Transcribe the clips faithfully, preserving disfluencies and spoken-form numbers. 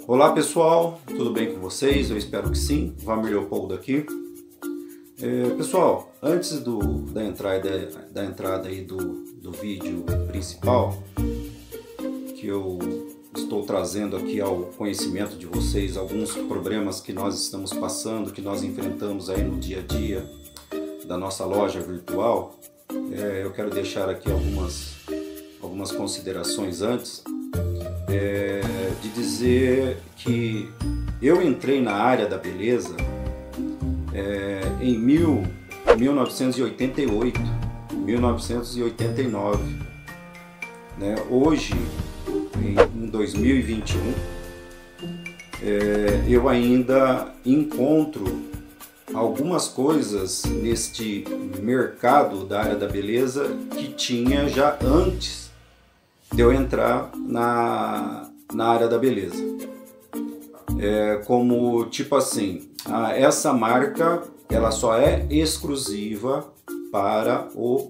Olá pessoal, tudo bem com vocês? Eu espero que sim. Valmir Leopoldo aqui. É, pessoal, antes do, da entrada, da entrada aí do, do vídeo principal, que eu estou trazendo aqui ao conhecimento de vocês alguns problemas que nós estamos passando, que nós enfrentamos aí no dia a dia da nossa loja virtual, é, eu quero deixar aqui algumas, algumas considerações antes. É, de dizer que eu entrei na área da beleza é, em mil novecentos e oitenta e oito, mil novecentos e oitenta e nove, né? Hoje, em dois mil e vinte e um, é, eu ainda encontro algumas coisas neste mercado da área da beleza que tinha já antes de eu entrar na, na área da beleza. É como, tipo assim, a, essa marca ela só é exclusiva para o,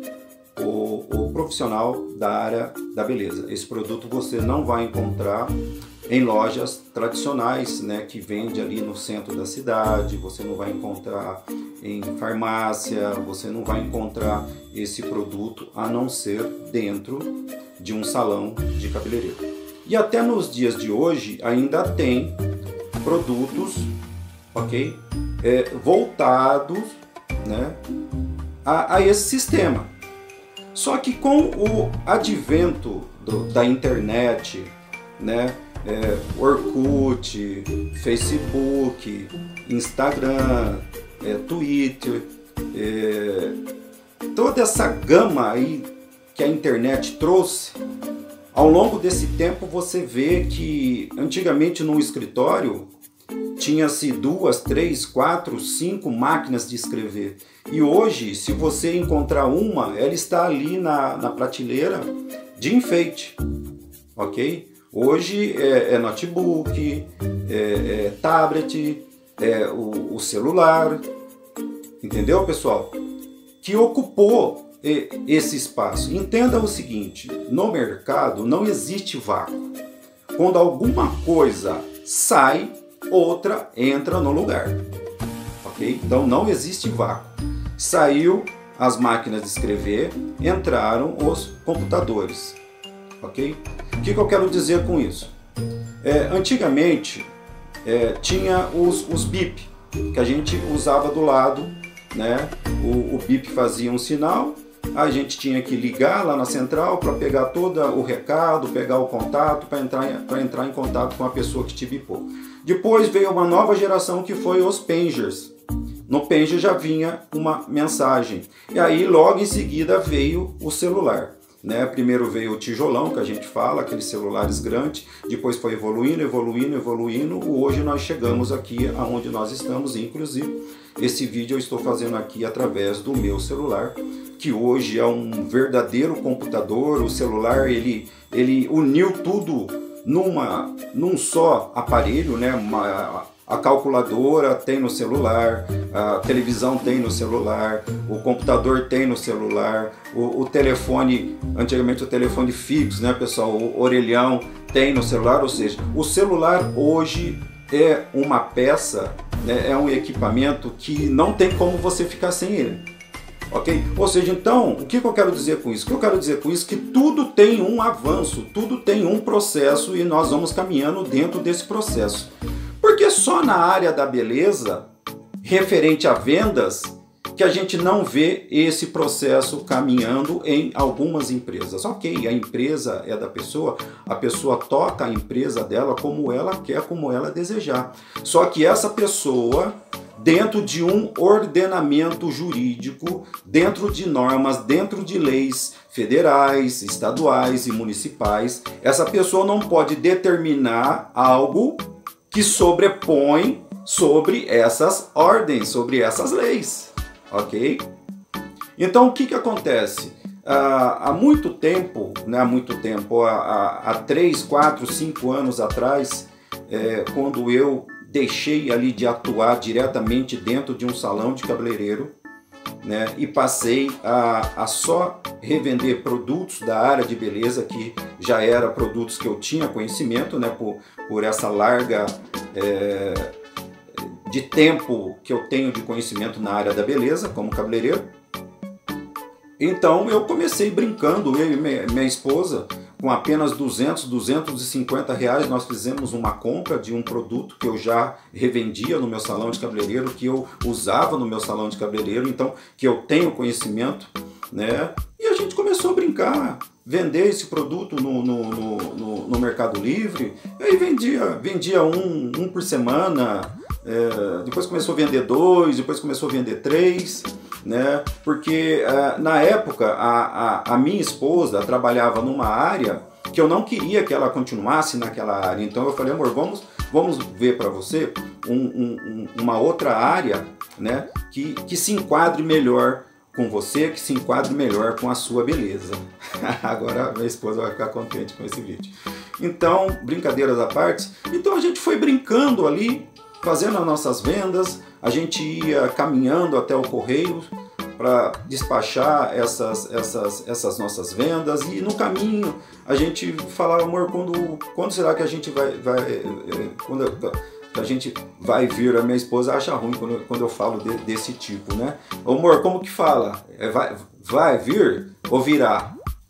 o, o profissional da área da beleza. Esse produto você não vai encontrar em lojas tradicionais, né, que vende ali no centro da cidade. Você não vai encontrar em farmácia, você não vai encontrar esse produto a não ser dentro de um salão de cabeleireiro. E até nos dias de hoje ainda tem produtos, ok, é, voltados, né, a, a esse sistema. Só que com o advento do, da internet, né, é, Orkut, Facebook, Instagram, é, Twitter, é, toda essa gama aí que a internet trouxe, ao longo desse tempo você vê que antigamente num escritório tinha-se duas, três, quatro, cinco máquinas de escrever. E hoje, se você encontrar uma, ela está ali na, na prateleira de enfeite, ok? Hoje é, é notebook, é, é tablet, é o, o celular, entendeu, pessoal? Que ocupou esse espaço. Entenda o seguinte: no mercado não existe vácuo. Quando alguma coisa sai, outra entra no lugar, ok? Então não existe vácuo. Saiu as máquinas de escrever, entraram os computadores, ok? O que, que eu quero dizer com isso? É, antigamente é, tinha os, os bip que a gente usava do lado, né? O, o bip fazia um sinal, a gente tinha que ligar lá na central para pegar todo o recado, pegar o contato, para entrar, para entrar em contato com a pessoa que te bipou. Depois veio uma nova geração que foi os pagers. No pager já vinha uma mensagem. E aí logo em seguida veio o celular. Né? Primeiro veio o tijolão, que a gente fala, aqueles celulares grandes, depois foi evoluindo, evoluindo, evoluindo. Hoje nós chegamos aqui aonde nós estamos, inclusive esse vídeo eu estou fazendo aqui através do meu celular, que hoje é um verdadeiro computador. O celular ele, ele uniu tudo numa, num só aparelho, né? Uma, a calculadora tem no celular, a televisão tem no celular, o computador tem no celular, o, o telefone, antigamente o telefone fixo, né, pessoal, o orelhão tem no celular. Ou seja, o celular hoje é uma peça, né, é um equipamento que não tem como você ficar sem ele, ok? Ou seja, então, o que eu quero dizer com isso? O que eu quero dizer com isso é que tudo tem um avanço, tudo tem um processo e nós vamos caminhando dentro desse processo. Porque só na área da beleza, referente a vendas, que a gente não vê esse processo caminhando em algumas empresas. Ok, a empresa é da pessoa, a pessoa toca a empresa dela como ela quer, como ela desejar. Só que essa pessoa, dentro de um ordenamento jurídico, dentro de normas, dentro de leis federais, estaduais e municipais, essa pessoa não pode determinar algo que sobrepõe sobre essas ordens, sobre essas leis, ok? Então o que que acontece? Ah, há muito tempo, né, há muito tempo, há, há três, quatro, cinco anos atrás, é, quando eu deixei ali de atuar diretamente dentro de um salão de cabeleireiro, né, e passei a, a só revender produtos da área de beleza, que já eram produtos que eu tinha conhecimento, né, por, por essa larga é, de tempo que eu tenho de conhecimento na área da beleza como cabeleireiro. Então eu comecei brincando, eu e minha, minha esposa, com apenas duzentos, duzentos e cinquenta reais, nós fizemos uma compra de um produto que eu já revendia no meu salão de cabeleireiro, que eu usava no meu salão de cabeleireiro, então que eu tenho conhecimento, né? E a gente começou a brincar, vender esse produto no, no, no, no, no Mercado Livre, e aí vendia, vendia um, um por semana, é, depois começou a vender dois, depois começou a vender três, né? Porque uh, na época a, a, a minha esposa trabalhava numa área que eu não queria que ela continuasse naquela área. Então eu falei, amor, vamos, vamos ver para você um, um, uma outra área, né, que, que se enquadre melhor com você, que se enquadre melhor com a sua beleza. Agora minha esposa vai ficar contente com esse vídeo. Então, brincadeiras à parte, então a gente foi brincando ali, fazendo as nossas vendas, a gente ia caminhando até o correio para despachar essas, essas, essas nossas vendas, e no caminho a gente falava, amor, quando, quando será que a gente vai, vai quando a gente vai vir? A minha esposa acha ruim quando, quando eu falo de, desse tipo, né? Amor, como que fala? É, vai, vai vir ou virá?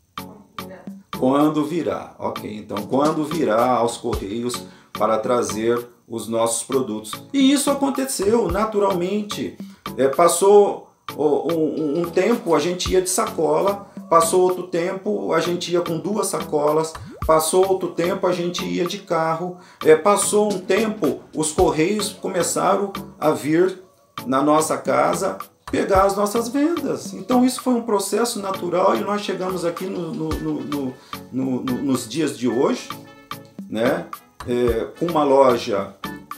Quando virá, ok, então quando virá aos correios para trazer os nossos produtos. E isso aconteceu naturalmente. É, passou um, um tempo, a gente ia de sacola, passou outro tempo, a gente ia com duas sacolas, passou outro tempo, a gente ia de carro, é, passou um tempo, os correios começaram a vir na nossa casa pegar as nossas vendas. Então isso foi um processo natural, e nós chegamos aqui no, no, no, no, no, nos dias de hoje, né? É, com uma loja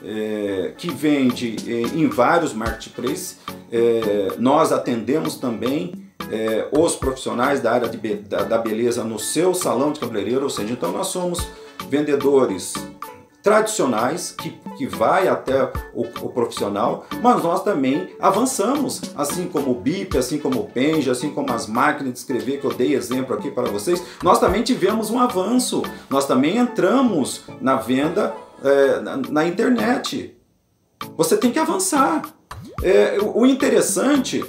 é, que vende é, em vários marketplaces. É, nós atendemos também é, os profissionais da área de be da, da beleza no seu salão de cabeleireiro, ou seja, então nós somos vendedores tradicionais, que, que vai até o, o profissional, mas nós também avançamos, assim como o B I P, assim como o Penge, assim como as máquinas de escrever, que eu dei exemplo aqui para vocês, nós também tivemos um avanço, nós também entramos na venda é, na, na internet. Você tem que avançar. É, o interessante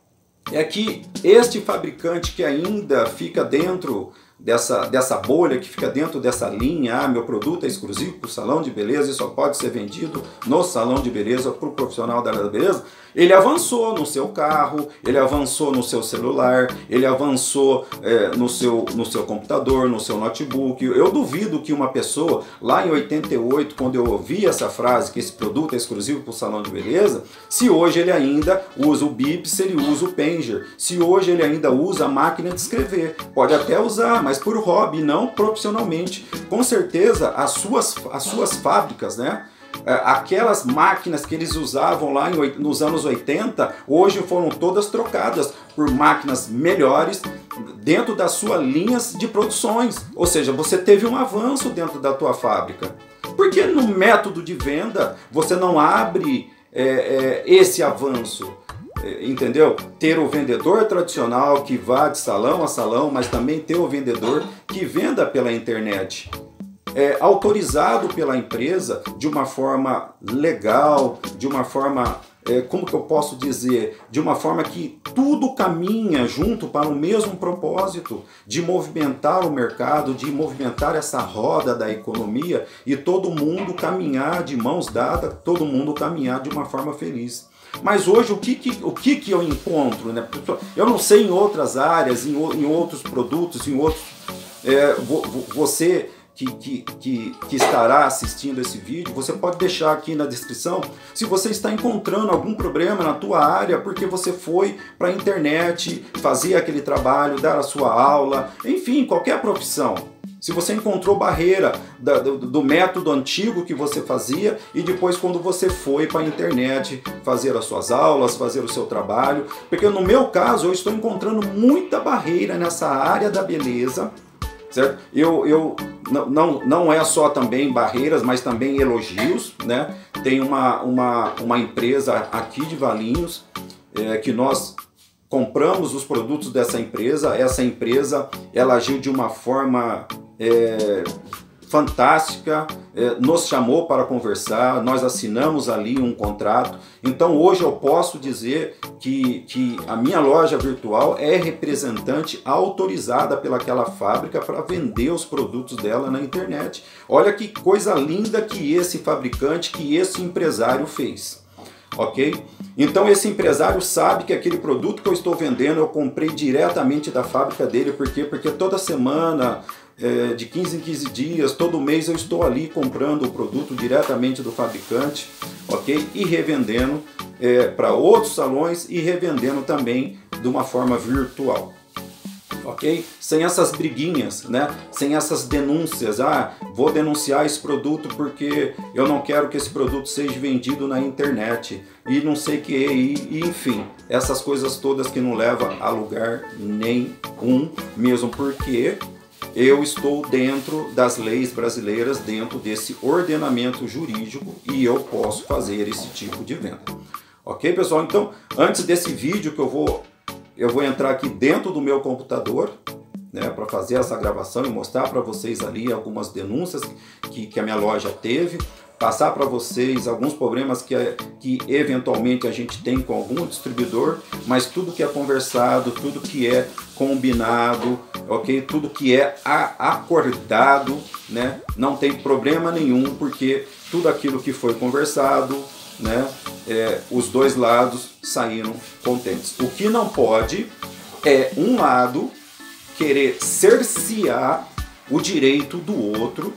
é que este fabricante que ainda fica dentro dessa, dessa bolha, que fica dentro dessa linha, ah, meu produto é exclusivo para o salão de beleza e só pode ser vendido no salão de beleza para o profissional da área da beleza, ele avançou no seu carro, ele avançou no seu celular, ele avançou é, no, seu, no seu computador, no seu notebook. Eu duvido que uma pessoa, lá em oitenta e oito, quando eu ouvi essa frase, que esse produto é exclusivo para o salão de beleza, se hoje ele ainda usa o B I P, se ele usa o Panger, se hoje ele ainda usa a máquina de escrever. Pode até usar, mas por hobby, não profissionalmente. Com certeza, as suas, as suas fábricas, né? Aquelas máquinas que eles usavam lá em, nos anos oitenta, hoje foram todas trocadas por máquinas melhores dentro das suas linhas de produções. Ou seja, você teve um avanço dentro da tua fábrica. Porque no método de venda você não abre é, é, esse avanço? Entendeu? Ter o vendedor tradicional que vá de salão a salão, mas também ter o vendedor que venda pela internet. É, autorizado pela empresa de uma forma legal, de uma forma, é, como que eu posso dizer, de uma forma que tudo caminha junto para o mesmo propósito, de movimentar o mercado, de movimentar essa roda da economia e todo mundo caminhar de mãos dadas, todo mundo caminhar de uma forma feliz. Mas hoje o que, que, o que, que eu encontro, né? Eu não sei em outras áreas, em, em outros produtos, em outros... É, você... Que, que, que, que estará assistindo esse vídeo, você pode deixar aqui na descrição se você está encontrando algum problema na tua área, porque você foi para a internet fazer aquele trabalho, dar a sua aula, enfim, qualquer profissão. Se você encontrou barreira da, do, do método antigo que você fazia e depois quando você foi para a internet fazer as suas aulas, fazer o seu trabalho, porque no meu caso eu estou encontrando muita barreira nessa área da beleza, certo? Eu, eu não, não, não é só também barreiras, mas também elogios, né? Tem uma, uma, uma empresa aqui de Valinhos é, que nós compramos os produtos dessa empresa, essa empresa ela agiu de uma forma é, fantástica, é, nos chamou para conversar, nós assinamos ali um contrato. Então hoje eu posso dizer que, que a minha loja virtual é representante autorizada pelaquela fábrica para vender os produtos dela na internet. Olha que coisa linda que esse fabricante, que esse empresário fez. Ok? Então esse empresário sabe que aquele produto que eu estou vendendo eu comprei diretamente da fábrica dele. Por quê? Porque toda semana, é, de quinze em quinze dias, todo mês eu estou ali comprando o produto diretamente do fabricante, ok? E revendendo é, para outros salões e revendendo também de uma forma virtual. Ok? Sem essas briguinhas, né? Sem essas denúncias. Ah, vou denunciar esse produto porque eu não quero que esse produto seja vendido na internet e não sei o que, e, e enfim, essas coisas todas que não levam a lugar nenhum, mesmo porque eu estou dentro das leis brasileiras, dentro desse ordenamento jurídico, e eu posso fazer esse tipo de venda. Ok, pessoal? Então, antes desse vídeo que eu vou Eu vou entrar aqui dentro do meu computador, né, para fazer essa gravação e mostrar para vocês ali algumas denúncias que, que a minha loja teve, passar para vocês alguns problemas que, que eventualmente a gente tem com algum distribuidor, mas tudo que é conversado, tudo que é combinado, ok? Tudo que é a, acordado, né, não tem problema nenhum, porque tudo aquilo que foi conversado, né, é, os dois lados saíram contentes. O que não pode é um lado querer cercear o direito do outro,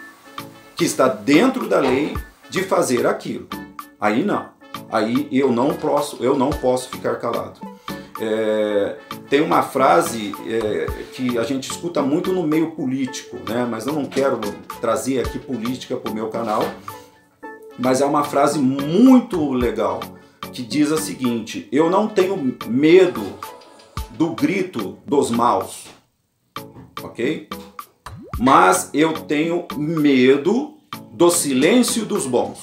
que está dentro da lei, de fazer aquilo. Aí não. Aí eu não posso, eu não posso ficar calado. É, tem uma frase é, que a gente escuta muito no meio político, né, mas eu não quero trazer aqui política para o meu canal. Mas é uma frase muito legal, que diz a seguinte: eu não tenho medo do grito dos maus, ok? Mas eu tenho medo do silêncio dos bons.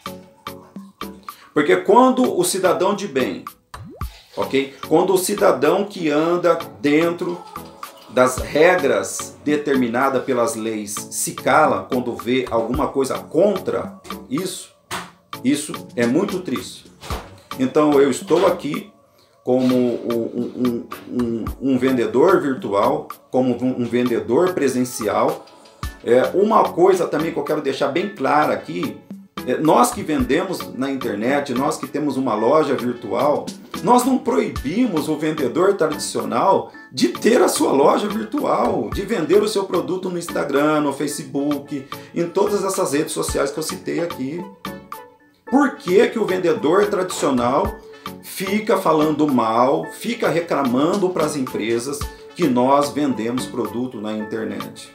Porque quando o cidadão de bem, ok? Quando o cidadão que anda dentro das regras determinadas pelas leis se cala quando vê alguma coisa contra isso, isso é muito triste. Então eu estou aqui como um, um, um, um vendedor virtual, como um, um vendedor presencial. É, uma coisa também que eu quero deixar bem clara aqui, é, nós que vendemos na internet, nós que temos uma loja virtual, nós não proibimos o vendedor tradicional de ter a sua loja virtual, de vender o seu produto no Instagram, no Facebook, em todas essas redes sociais que eu citei aqui. Por que que o vendedor tradicional fica falando mal, fica reclamando para as empresas que nós vendemos produto na internet?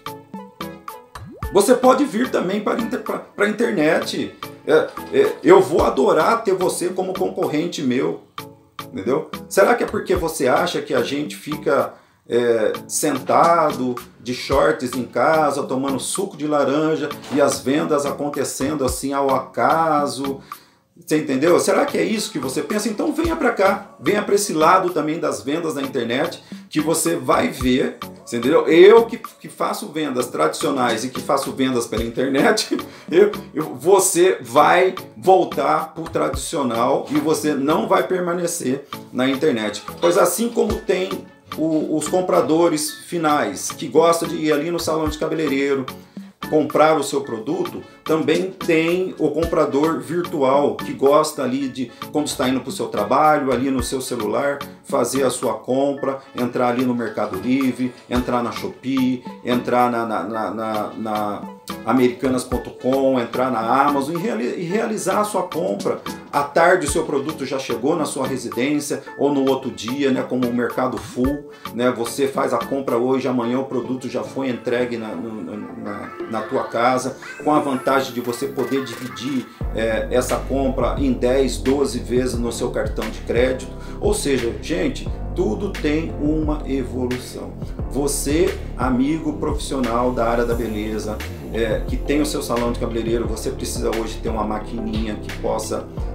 Você pode vir também para a internet. É, é, eu vou adorar ter você como concorrente meu. Entendeu? Será que é porque você acha que a gente fica é, sentado de shorts em casa, tomando suco de laranja e as vendas acontecendo assim ao acaso? Você entendeu? Será que é isso que você pensa? Então venha para cá, venha para esse lado também das vendas na internet, que você vai ver, você entendeu? Eu que, que faço vendas tradicionais e que faço vendas pela internet, eu, eu, você vai voltar para o tradicional e você não vai permanecer na internet. Pois assim como tem o, os compradores finais, que gostam de ir ali no salão de cabeleireiro, comprar o seu produto, também tem o comprador virtual que gosta ali de, quando está indo para o seu trabalho, ali no seu celular, fazer a sua compra, entrar ali no Mercado Livre, entrar na Shopee, entrar na, na, na, na, na Americanas ponto com, entrar na Amazon e, reali e realizar a sua compra. À tarde o seu produto já chegou na sua residência ou no outro dia, né, como o mercado full, né, você faz a compra hoje, amanhã o produto já foi entregue na, na, na tua casa, com a vantagem de você poder dividir é, essa compra em dez, doze vezes no seu cartão de crédito. Ou seja, gente, tudo tem uma evolução. Você, amigo profissional da área da beleza, é, que tem o seu salão de cabeleireiro, você precisa hoje ter uma maquininha que possa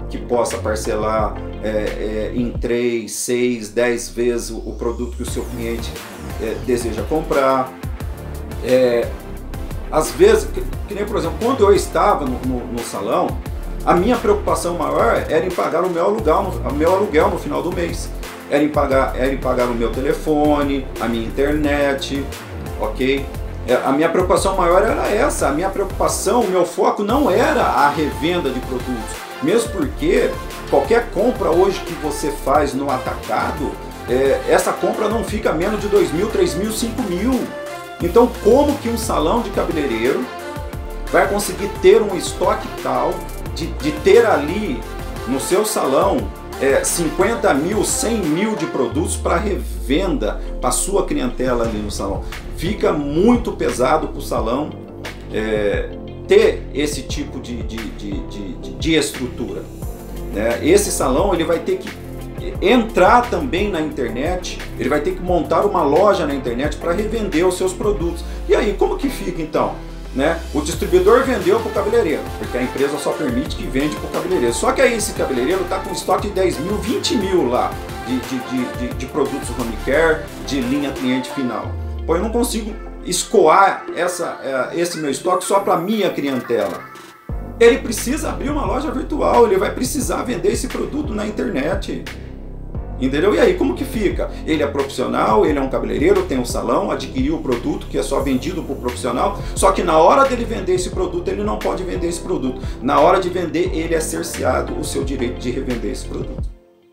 que possa parcelar é, é, em três, seis, dez vezes o, o produto que o seu cliente é, deseja comprar. É, às vezes, que, que nem por exemplo, quando eu estava no, no, no salão, a minha preocupação maior era em pagar o meu aluguel, no, o meu aluguel no final do mês. Era em, pagar, era em pagar o meu telefone, a minha internet, ok? A minha preocupação maior era essa, a minha preocupação, o meu foco não era a revenda de produtos. Mesmo porque qualquer compra hoje que você faz no atacado, é, essa compra não fica menos de dois mil, três mil, cinco mil. Então como que um salão de cabeleireiro vai conseguir ter um estoque tal de, de ter ali no seu salão é, cinquenta mil, cem mil de produtos para revenda para sua clientela ali no salão? Fica muito pesado para o salão é, ter esse tipo de, de, de, de, de estrutura, né? Esse salão ele vai ter que entrar também na internet, ele vai ter que montar uma loja na internet para revender os seus produtos. E aí, como que fica então? Né? O distribuidor vendeu para o cabeleireiro, porque a empresa só permite que vende para o cabeleireiro. Só que aí esse cabeleireiro está com estoque de dez mil, vinte mil lá de, de, de, de, de produtos home care, de linha cliente final. Pô, eu não consigo escoar essa, esse meu estoque só para minha clientela. Ele precisa abrir uma loja virtual, ele vai precisar vender esse produto na internet. Entendeu? E aí, como que fica? Ele é profissional, ele é um cabeleireiro, tem um salão, adquiriu o produto que é só vendido para o profissional, só que na hora dele vender esse produto, ele não pode vender esse produto. Na hora de vender, ele é cerceado o seu direito de revender esse produto.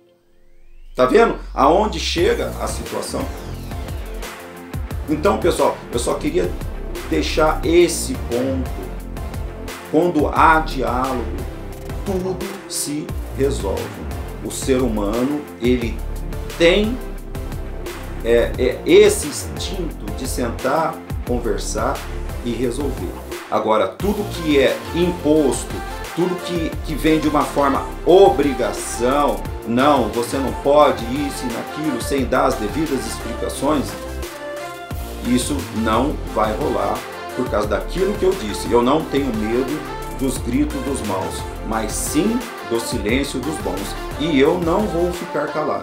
Tá vendo aonde chega a situação? Então, pessoal, eu só queria deixar esse ponto. Quando há diálogo, tudo se resolve. O ser humano, ele tem é, é, esse instinto de sentar, conversar e resolver. Agora, tudo que é imposto, tudo que, que vem de uma forma obrigação, não, você não pode isso e naquilo, sem dar as devidas explicações, isso não vai rolar por causa daquilo que eu disse. Eu não tenho medo dos gritos dos maus, mas sim do silêncio dos bons. E eu não vou ficar calado.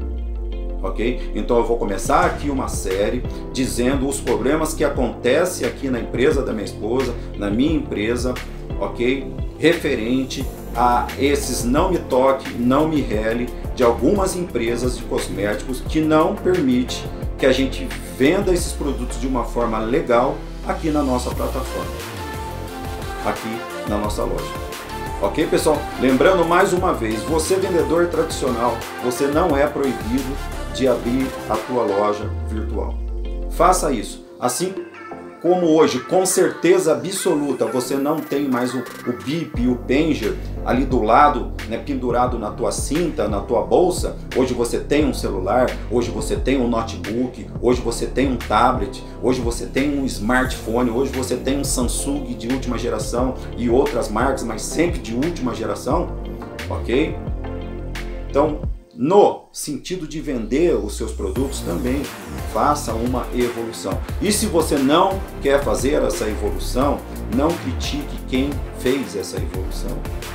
Ok? Então eu vou começar aqui uma série dizendo os problemas que acontecem aqui na empresa da minha esposa, na minha empresa, ok? Referente a esses não me toque, não me rele de algumas empresas de cosméticos que não permite que a gente venda esses produtos de uma forma legal aqui na nossa plataforma, aqui na nossa loja. Ok, pessoal? Lembrando mais uma vez, você vendedor tradicional, você não é proibido de abrir a tua loja virtual. Faça isso. Assim como hoje, com certeza absoluta, você não tem mais o, o B I P e o Pager ali do lado, né, pendurado na tua cinta, na tua bolsa. Hoje você tem um celular, hoje você tem um notebook, hoje você tem um tablet, hoje você tem um smartphone, hoje você tem um Samsung de última geração e outras marcas, mas sempre de última geração, ok? Então, no sentido de vender os seus produtos também, faça uma evolução. E se você não quer fazer essa evolução, não critique quem fez essa evolução.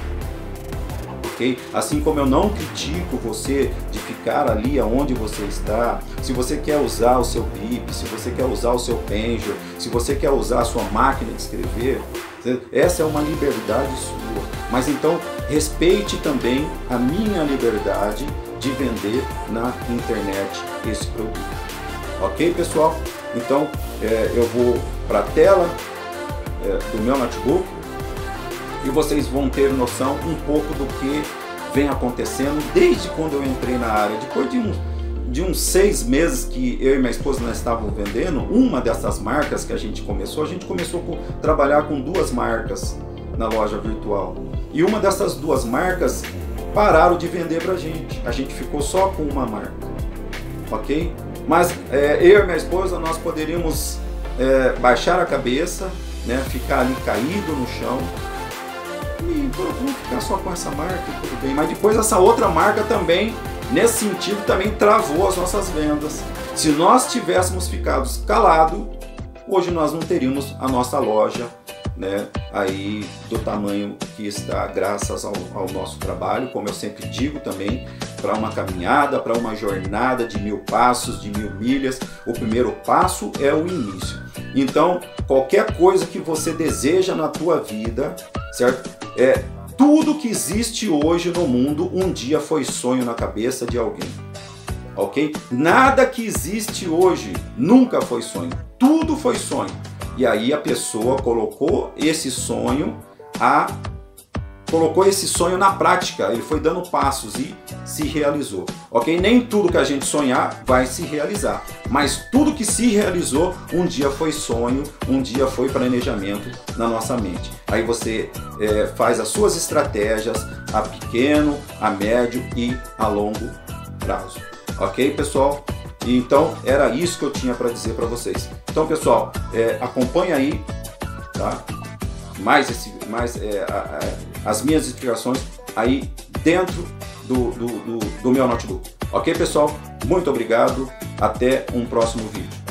Ok? Assim como eu não critico você de ficar ali aonde você está, se você quer usar o seu B I P, se você quer usar o seu Pager, se você quer usar a sua máquina de escrever, essa é uma liberdade sua. Mas então, respeite também a minha liberdade de vender na internet esse produto. Ok, pessoal? Então é, eu vou para a tela é, do meu notebook e vocês vão ter noção um pouco do que vem acontecendo desde quando eu entrei na área. Depois de, um, de uns seis meses que eu e minha esposa nós estávamos vendendo, uma dessas marcas que a gente começou, a gente começou a trabalhar com duas marcas na loja virtual. E uma dessas duas marcas pararam de vender pra gente. A gente ficou só com uma marca, ok? Mas é, eu e minha esposa, nós poderíamos é, baixar a cabeça, né, ficar ali caído no chão e vamos ficar só com essa marca, tudo bem. Mas depois essa outra marca também, nesse sentido, também travou as nossas vendas. Se nós tivéssemos ficado calados, hoje nós não teríamos a nossa loja né, aí do tamanho que está, graças ao, ao nosso trabalho, como eu sempre digo também, para uma caminhada, para uma jornada de mil passos, de mil milhas, o primeiro passo é o início. Então, qualquer coisa que você deseja na tua vida, certo? É, tudo que existe hoje no mundo, um dia foi sonho na cabeça de alguém, ok? Nada que existe hoje nunca foi sonho, tudo foi sonho. E aí a pessoa colocou esse sonho, a, colocou esse sonho na prática, ele foi dando passos e se realizou, ok? Nem tudo que a gente sonhar vai se realizar, mas tudo que se realizou um dia foi sonho, um dia foi planejamento na nossa mente. Aí você é, faz as suas estratégias a pequeno, a médio e a longo prazo, ok, pessoal? Então era isso que eu tinha para dizer para vocês. Então, pessoal, é, acompanha aí, tá? Mais, esse, mais é, a, a, as minhas explicações aí dentro do, do, do, do meu notebook. Ok, pessoal? Muito obrigado. Até um próximo vídeo.